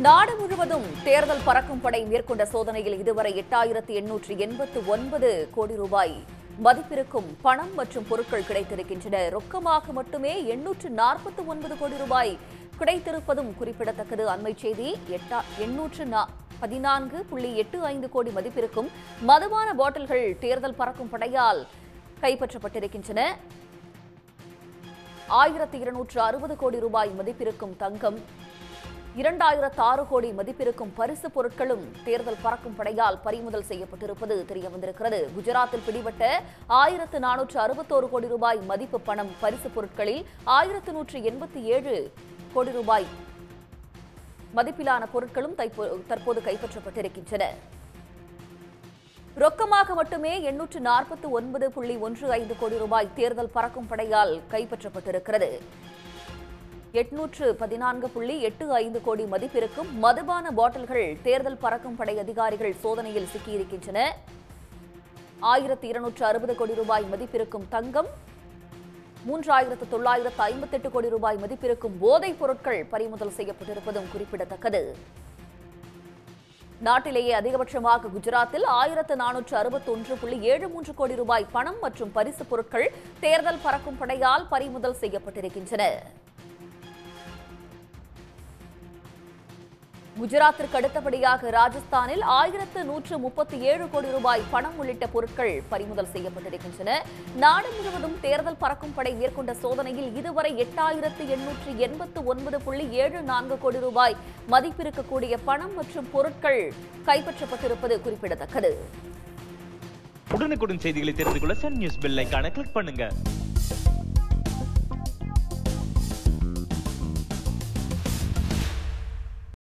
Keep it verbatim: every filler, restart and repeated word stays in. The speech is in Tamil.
நாடு முழுவதும் தேர்தல் பறக்கும் படை மேற்கொண்ட சோதனையில் இதுவரை எட்டாயிரத்து எண்ணூற்று எண்பத்து ஒன்பது கோடி ரூபாய் மதிப்பிருக்கும் பணம் மற்றும் பொருட்கள் கிடைத்திருக்கின்றன. ரொக்கமாக மட்டுமே எண்ணூற்று நாற்பத்தி ஒன்பது கோடி ரூபாய் கிடைத்திருப்பதும் குறிப்பிடத்தக்கது. அண்மை செய்தி எண்ணூற்று பதினான்கு புள்ளி எட்டு ஐந்து கோடி மதிப்பிருக்கும் மதுபான பாட்டில்கள் தேர்தல் பறக்கும் படையால் கைப்பற்றப்பட்டிருக்கின்றன. ஆயிரத்தி இருநூற்று அறுபது கோடி ரூபாய் மதிப்பிருக்கும் தங்கம், இரண்டாயிரத்து ஆறு கோடி மதிப்பிருக்கும் பரிசு பொருட்களும் தேர்தல் பறக்கும் படையால் பறிமுதல் செய்யப்பட்டிருப்பது தெரியவந்திருக்கிறது. குஜராத்தில் பிடிபட்ட ஆயிரத்து நானூற்று அறுபத்தோரு கோடி ரூபாய் மதிப்பு பணம், பரிசு பொருட்களில் ஆயிரத்து நூற்று எண்பத்தி ஏழு கோடி ரூபாய் மதிப்பிலான பொருட்களும் தற்போது கைப்பற்றப்பட்டிருக்கின்றன. ரொக்கமாக மட்டுமே எண்ணூற்று நாற்பத்தி ஒன்பது புள்ளி ஒன்று ஐந்து கோடி ரூபாய் தேர்தல் பறக்கும் படையால் கைப்பற்றப்பட்டிருக்கிறது. எட்நூற்று பதினான்கு புள்ளி எட்டு ஐந்து கோடி மதிப்பிருக்கும் மதுபான பாட்டில்கள் தேர்தல் பறக்கும் படை அதிகாரிகள் சோதனையில் சிக்கியிருக்கின்றன. ஆயிரத்தி இருநூற்று அறுபது கோடி ரூபாய் மதிப்பிருக்கும் தங்கம், மூன்றாயிரத்து தொள்ளாயிரத்து ஐம்பத்தி எட்டு கோடி ரூபாய் மதிப்பிருக்கும் போதைப் பொருட்கள் பறிமுதல் செய்யப்பட்டிருப்பதும் குறிப்பிடத்தக்கது. நாட்டிலேயே அதிகபட்சமாக குஜராத்தில் ஆயிரத்து நானூற்று அறுபத்தி ஒன்று புள்ளி ஏழு மூன்று கோடி ரூபாய் பணம் மற்றும் பரிசு பொருட்கள் தேர்தல் பறக்கும் படையால் பறிமுதல் செய்யப்பட்டிருக்கின்றன. குஜராத்திற்கு அடுத்தபடியாக ராஜஸ்தானில் ஆயிரத்து நூற்று முப்பத்தி ஏழு கோடி ரூபாய் பணம் உள்ளிட்ட பொருட்கள் பறிமுதல் செய்யப்பட்டிருக்கின்றன. நாடு முழுவதும் தேர்தல் பறக்கும் படை மேற்கொண்ட சோதனையில் இதுவரை எட்டாயிரத்து எண்ணூற்று எண்பத்து ஒன்பது புள்ளி ஏழு நான்கு கோடி ரூபாய் மதிப்பிருக்கக்கூடிய பணம் மற்றும் பொருட்கள் கைப்பற்றப்பட்டிருப்பது குறிப்பிடத்தக்கது. உடனுக்குடன் செய்திகளை தெரிந்து கொள்ள சன் நியூஸ் பெல் ஐகானை கிளிக் பண்ணுங்க.